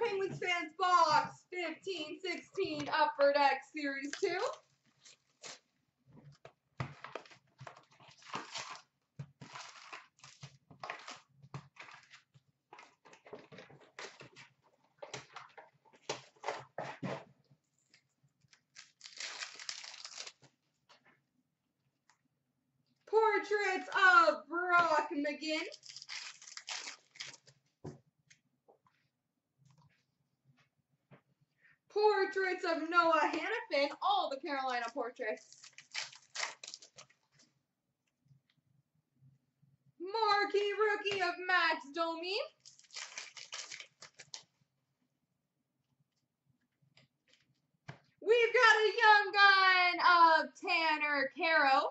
Penguins Fans Box 15/16 Upper Deck Series 2. Portraits of Brock McGinn. Portraits of Noah Hanifin, all the Carolina portraits. Marquee rookie of Max Domi. We've got a young gun of Tanner Kero.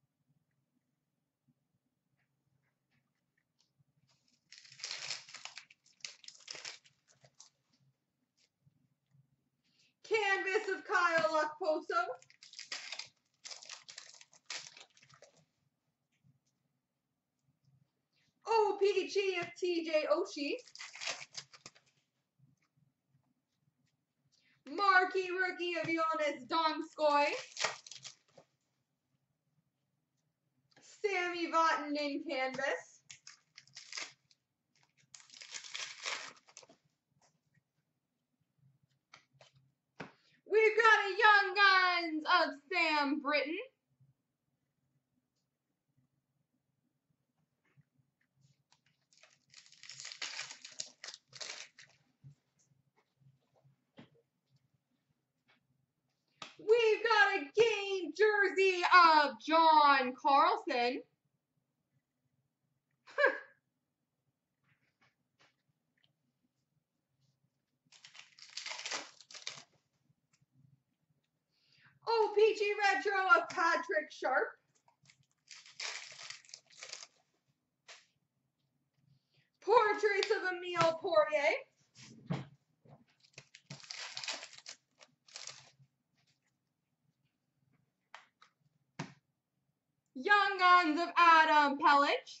Canvas of Kyle Okposo. OPG of TJ Oshie. Marquee rookie of Jonas Donskoy. Sammy Vatanen canvas. We've got a Young Guns of Sam Britton. We've got a game jersey of John Carlson. OPG Retro of Patrick Sharp. Portraits of Emile Poirier. Young Guns of Adam Pelech.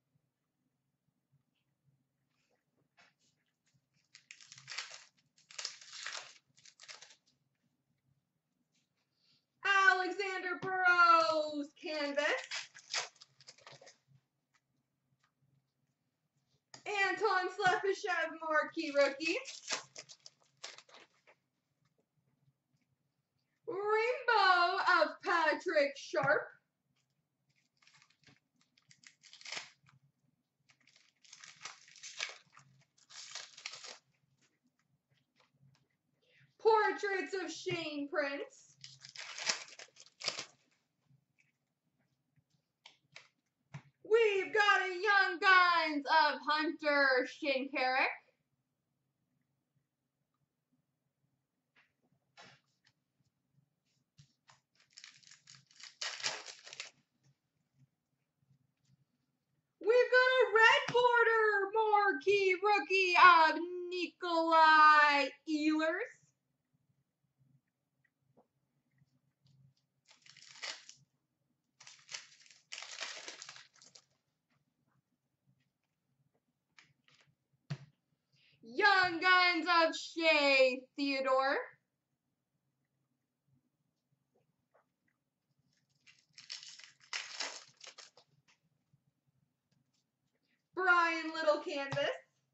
Alexander Burrows canvas. Anton Slepyshev marquee rookie. Rainbow of Patrick Sharp. Portraits of Shane Prince. We've got a Young Guns of Hunter Shinkaruk. We've got a red border marquee rookie of Nikolai Ehlers. Young Guns of Shea Theodore. Brian Little canvas.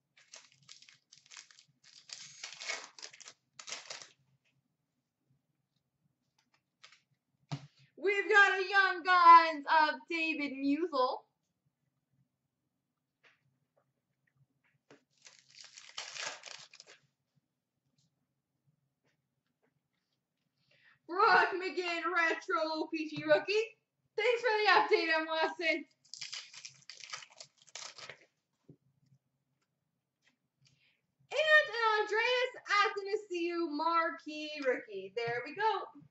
We've got a Young Guns of David Musel. Brock McGinn Retro OPG rookie. Thanks for the update, I'm Watson. And an Andreas Athanasiou marquee rookie. There we go.